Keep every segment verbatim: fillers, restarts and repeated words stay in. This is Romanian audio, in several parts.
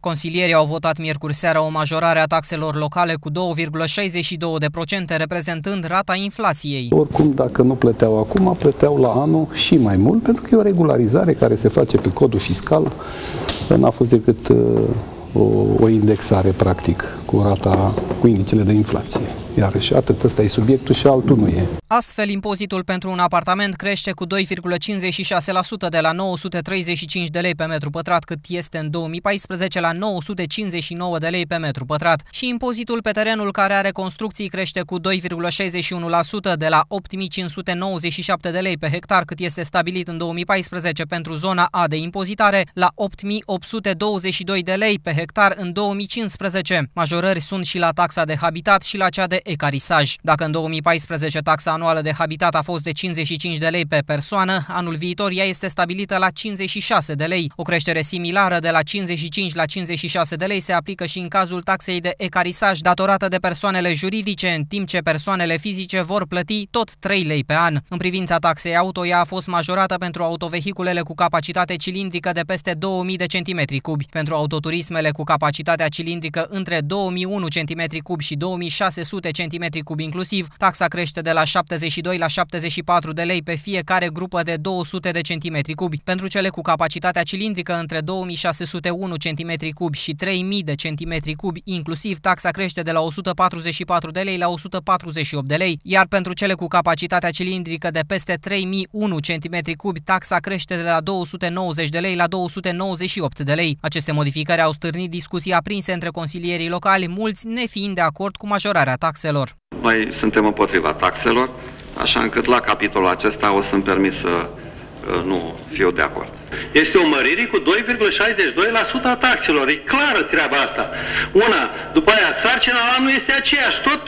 Consilierii au votat miercuri seara o majorare a taxelor locale cu două virgulă șaizeci și două la sută, reprezentând rata inflației. Oricum, dacă nu plăteau acum, plăteau la anul și mai mult, pentru că e o regularizare care se face pe codul fiscal. N-a fost decât o, o indexare, practic, cu rata, cu indicele de inflație. Iarăși, atât ăsta e subiectul și altul nu e. Astfel, impozitul pentru un apartament crește cu doi virgulă cincizeci și șase la sută de la nouă sute treizeci și cinci de lei pe metru pătrat, cât este în două mii paisprezece, la nouă sute cincizeci și nouă de lei pe metru pătrat. Și impozitul pe terenul care are construcții crește cu doi virgulă șaizeci și unu la sută de la opt mii cinci sute nouăzeci și șapte de lei pe hectar, cât este stabilit în două mii paisprezece pentru zona A de impozitare, la opt mii opt sute douăzeci și doi de lei pe hectar în două mii cincisprezece. Majorări sunt și la taxa de habitat și la cea de ecarisaj. Dacă în două mii paisprezece taxa anuală de habitat a fost de cincizeci și cinci de lei pe persoană, anul viitor ea este stabilită la cincizeci și șase de lei. O creștere similară de la cincizeci și cinci la cincizeci și șase de lei se aplică și în cazul taxei de ecarisaj datorată de persoanele juridice, în timp ce persoanele fizice vor plăti tot trei lei pe an. În privința taxei auto, ea a fost majorată pentru autovehiculele cu capacitate cilindrică de peste două mii de centimetri cubi. Pentru autoturismele cu capacitatea cilindrică între două mii unu centimetri cubi și două mii șase sute centimetri cubi inclusiv, taxa crește de la șaptezeci și doi la șaptezeci și patru de lei pe fiecare grupă de două sute de centimetri cubi. Pentru cele cu capacitatea cilindrică între două mii șase sute unu centimetri cubi și trei mii de centimetri cubi inclusiv, taxa crește de la o sută patruzeci și patru de lei la o sută patruzeci și opt de lei, iar pentru cele cu capacitatea cilindrică de peste trei mii unu centimetri cubi, taxa crește de la două sute nouăzeci de lei la două sute nouăzeci și opt de lei. Aceste modificări au stârnit discuții aprinse între consilierii locali, mulți nefiind de acord cu majorarea taxelor. Noi suntem împotriva taxelor, așa încât la capitolul acesta o să-mi permit să uh, nu fiu de acord. Este o mărire cu doi virgulă șaizeci și doi la sută a taxelor. E clară treaba asta. Una, după aia, sarcina la anul este aceeași. Tot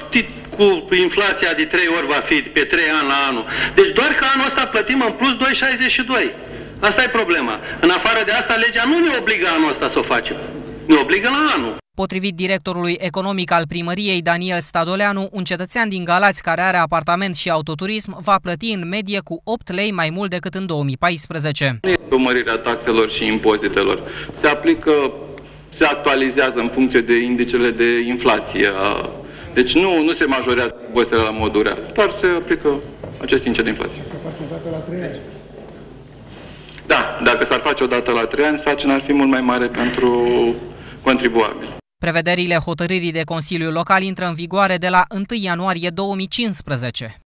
cu inflația de trei ori va fi pe trei ani la anul. Deci doar că anul ăsta plătim în plus doi virgulă șaizeci și doi. Asta e problema. În afară de asta, legea nu ne obligă anul ăsta să o facem. Ne obligă la anul. Potrivit directorului economic al primăriei, Daniel Stadoleanu, un cetățean din Galați care are apartament și autoturism va plăti în medie cu opt lei mai mult decât în două mii paisprezece. Nu este o mărire a taxelor și impozitelor. Se aplică, se actualizează în funcție de indicele de inflație. Deci nu, nu se majorează impozitele la modul real, doar se aplică acest indice de inflație. Da, dacă s-ar face o dată la trei ani, sarcina ar fi mult mai mare pentru contribuabili. Prevederile hotărârii de Consiliul Local intră în vigoare de la întâi ianuarie două mii cincisprezece.